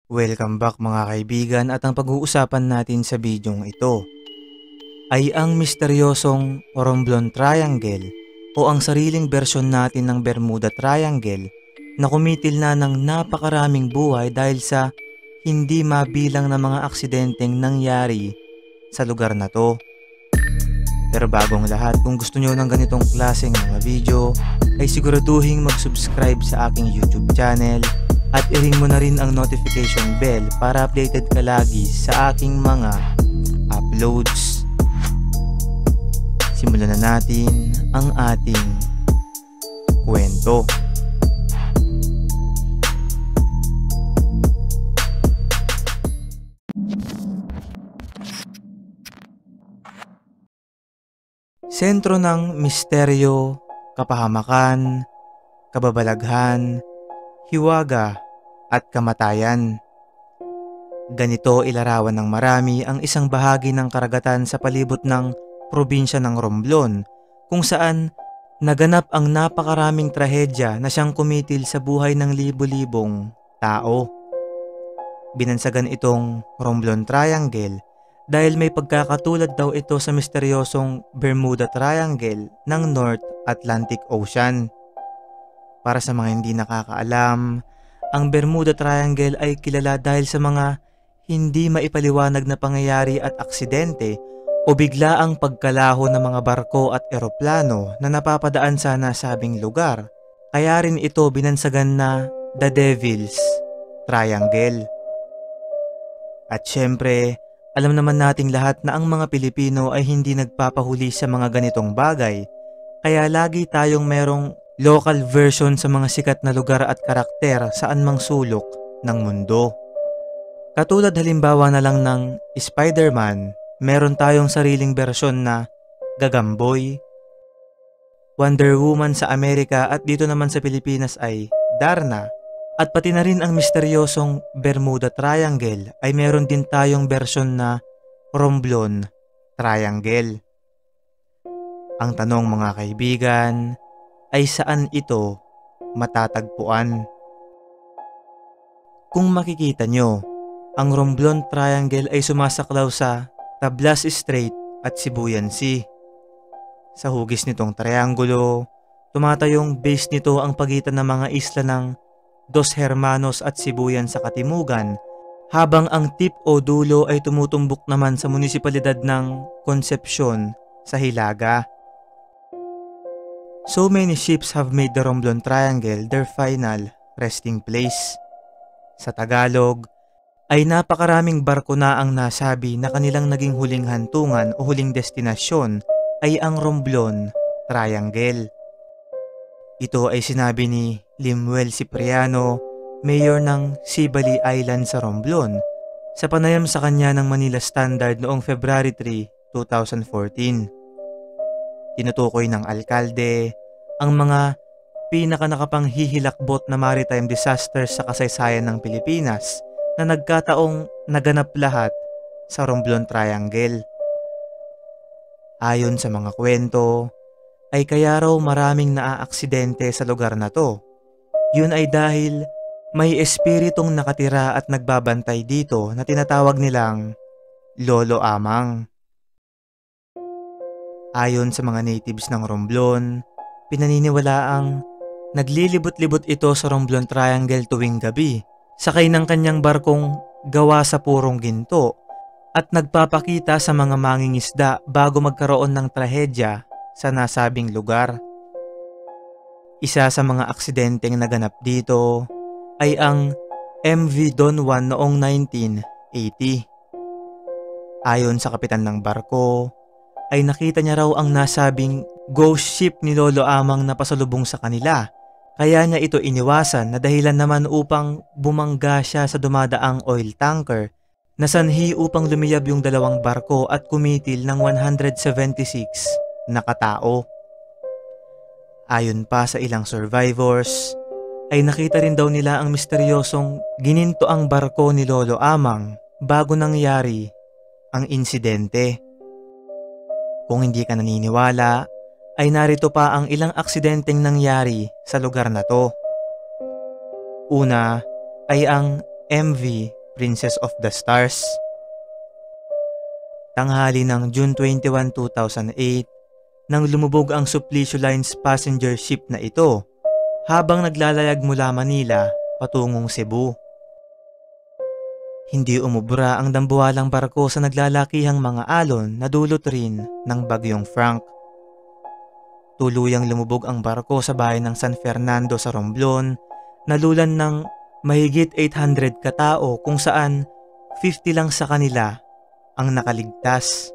Welcome back mga kaibigan at ang pag-uusapan natin sa bidyong ito ay ang misteryosong Romblon Triangle o ang sariling bersyon natin ng Bermuda Triangle na kumitil na ng napakaraming buhay dahil sa hindi mabilang na mga aksidenteng nangyari sa lugar na to. Pero bagong lahat, kung gusto nyo ng ganitong klaseng mga video ay siguraduhin mag-subscribe sa aking YouTube channel at i-ring mo na rin ang notification bell para updated ka lagi sa aking mga uploads. Simulan na natin ang ating kwento. Sentro ng misteryo, kapahamakan, kababalaghan, hiwaga at kamatayan. Ganito ilarawan ng marami ang isang bahagi ng karagatan sa palibot ng probinsya ng Romblon kung saan naganap ang napakaraming trahedya na siyang kumitil sa buhay ng libo-libong tao. Binansagan itong Romblon Triangle dahil may pagkakatulad daw ito sa misteryosong Bermuda Triangle ng North Atlantic Ocean. Para sa mga hindi nakakaalam, ang Bermuda Triangle ay kilala dahil sa mga hindi maipaliwanag na pangyayari at aksidente o biglaang pagkalaho ng mga barko at eroplano na napapadaan sa nasabing lugar. Kaya rin ito binansagan na The Devil's Triangle. At syempre, alam naman nating lahat na ang mga Pilipino ay hindi nagpapahuli sa mga ganitong bagay, kaya lagi tayong merong local version sa mga sikat na lugar at karakter saan mang sulok ng mundo. Katulad halimbawa na lang ng Spider-Man, meron tayong sariling bersyon na Gagamboy, Wonder Woman sa Amerika at dito naman sa Pilipinas ay Darna. At pati na rin ang misteryosong Bermuda Triangle ay meron din tayong bersyon na Romblon Triangle. Ang tanong mga kaibigan ay saan ito matatagpuan? Kung makikita nyo, ang Romblon Triangle ay sumasaklaw sa Tablas Strait at Sibuyan Sea. Sa hugis nitong triangulo, tumatayong base nito ang pagitan ng mga isla ng Dos Hermanos at Sibuyan sa katimugan, habang ang tip o dulo ay tumutumbok naman sa munisipalidad ng Concepcion sa Hilaga. So many ships have made the Romblon Triangle their final resting place. Sa Tagalog, ay napakaraming barko na ang nasabi na kanilang naging huling hantungan o huling destinasyon ay ang Romblon Triangle. Ito ay sinabi ni Limuel Cipriano, mayor ng Sibali Island sa Romblon, sa panayam sa kanya ng Manila Standard noong February 3, 2014. Tinutukoy ng alkalde ang mga pinakanakapanghihilakbot na maritime disasters sa kasaysayan ng Pilipinas na nagkataong naganap lahat sa Romblon Triangle. Ayon sa mga kwento, ay kaya raw maraming naaaksidente sa lugar na to. Yun ay dahil may espiritong nakatira at nagbabantay dito na tinatawag nilang Lolo Amang. Ayon sa mga natives ng Romblon, pinaniniwalaang naglilibot-libot ito sa Romblon Triangle tuwing gabi, sakay ng kanyang barkong gawa sa purong ginto at nagpapakita sa mga mangingisda bago magkaroon ng trahedya sa nasabing lugar. Isa sa mga aksidenteng naganap dito ay ang MV Don Juan noong 1980. Ayon sa kapitan ng barko, ay nakita niya raw ang nasabing ghost ship ni Lolo Amang na pasalubong sa kanila. Kaya niya ito iniwasan na dahilan naman upang bumangga siya sa dumadaang oil tanker na sanhi upang lumiyab yung dalawang barko at kumitil ng 176 na katao. Ayon pa sa ilang survivors, ay nakita rin daw nila ang misteryosong gininto ang barko ni Lolo Amang bago nangyari ang insidente. Kung hindi ka naniniwala, ay narito pa ang ilang aksidenteng nangyari sa lugar na to. Una ay ang MV Princess of the Stars. Tanghali ng June 21, 2008 nang lumubog ang Suplicio Lines passenger ship na ito habang naglalayag mula Manila patungong Cebu. Hindi umubra ang dambuhalang barko sa naglalakihang mga alon na dulot rin ng Bagyong Frank. Tuluyang lumubog ang barko sa bayan ng San Fernando sa Romblon, nalulan ng mahigit 800 katao kung saan 50 lang sa kanila ang nakaligtas.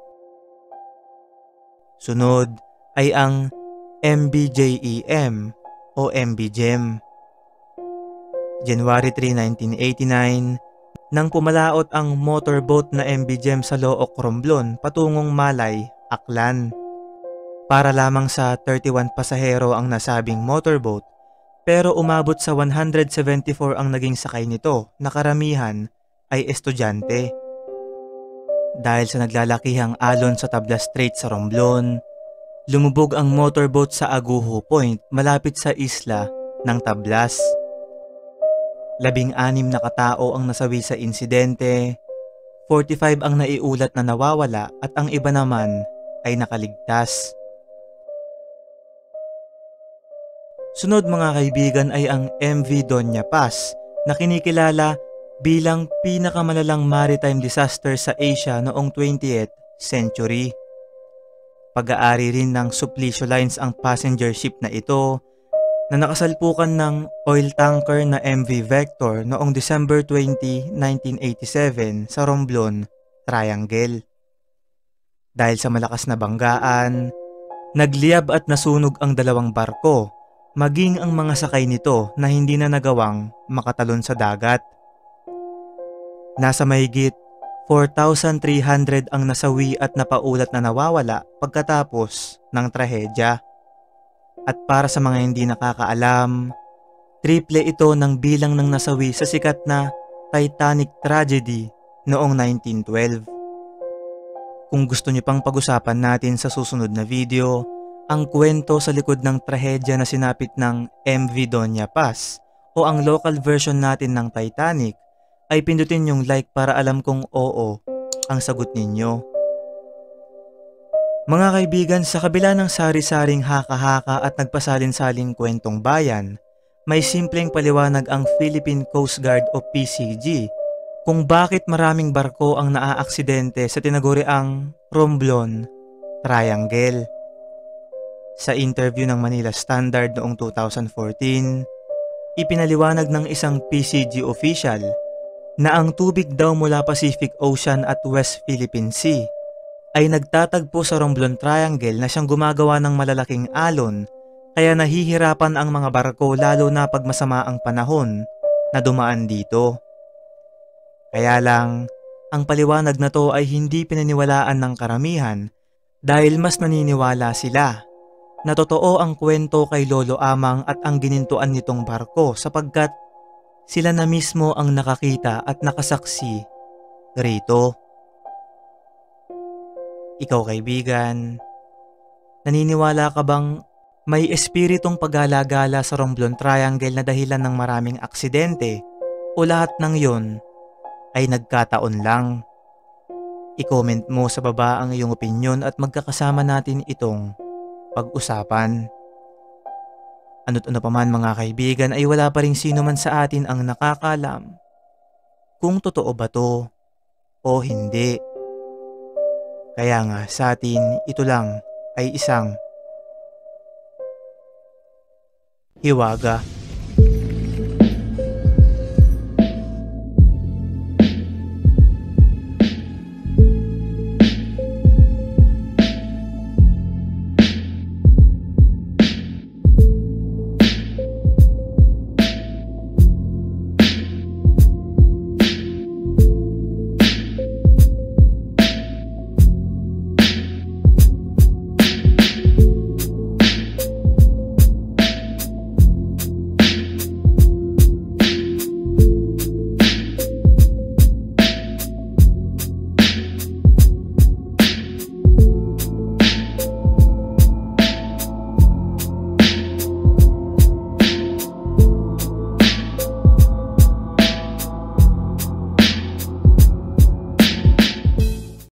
Sunod ay ang MBJEM o MBGEM. January 3, 1989, nang pumalaot ang motorboat na MBGEM sa Looc, Romblon patungong Malay, Aklan. Para lamang sa 31 pasahero ang nasabing motorboat, pero umabot sa 174 ang naging sakay nito na karamihan ay estudyante. Dahil sa naglalakihang alon sa Tablas Strait sa Romblon, lumubog ang motorboat sa Aguho Point malapit sa isla ng Tablas. 16 na katao ang nasawi sa insidente, 45 ang naiulat na nawawala at ang iba naman ay nakaligtas. Sunod mga kaibigan ay ang MV Doña Paz na kinikilala bilang pinakamalalang maritime disaster sa Asia noong 20th century. Pag-aari rin ng Suplicio Lines ang passenger ship na ito na nakasalpukan ng oil tanker na MV Vector noong December 20, 1987 sa Romblon, Triangle. Dahil sa malakas na banggaan, nagliyab at nasunog ang dalawang barko, maging ang mga sakay nito na hindi na nagawang makatalon sa dagat. Nasa mahigit 4,300 ang nasawi at napaulat na nawawala pagkatapos ng trahedya. At para sa mga hindi nakakaalam, triple ito ng bilang ng nasawi sa sikat na Titanic tragedy noong 1912. Kung gusto niyo pang pag-usapan natin sa susunod na video, ang kwento sa likod ng trahedya na sinapit ng MV Doña Paz o ang local version natin ng Titanic, ay pindutin yung like para alam kung oo ang sagot ninyo. Mga kaibigan, sa kabila ng sari-saring haka-haka at nagpasalin-saling kwentong bayan, may simpleng paliwanag ang Philippine Coast Guard o PCG kung bakit maraming barko ang naaaksidente sa tinaguriang Romblon Triangle. Sa interview ng Manila Standard noong 2014, ipinaliwanag ng isang PCG official na ang tubig daw mula Pacific Ocean at West Philippine Sea ay nagtatagpo sa Romblon Triangle na siyang gumagawa ng malalaking alon, kaya nahihirapan ang mga barko lalo na pag masama ang panahon na dumaan dito. Kaya lang, ang paliwanag na to ay hindi pinaniwalaan ng karamihan dahil mas naniniwala sila na totoo ang kwento kay Lolo Amang at ang ginintuan nitong barko sapagkat sila na mismo ang nakakita at nakasaksi rito. Ikaw kaibigan, naniniwala ka bang may espiritong pagala-gala sa Romblon Triangle na dahilan ng maraming aksidente o lahat ng yon ay nagkataon lang? I-comment mo sa baba ang iyong opinyon at magkakasama natin itong pag-usapan. Ano't ano pa man mga kaibigan ay wala pa ring sino man sa atin ang nakakalam kung totoo ba to o hindi. Kaya nga sa atin ito lang ay isang hiwaga.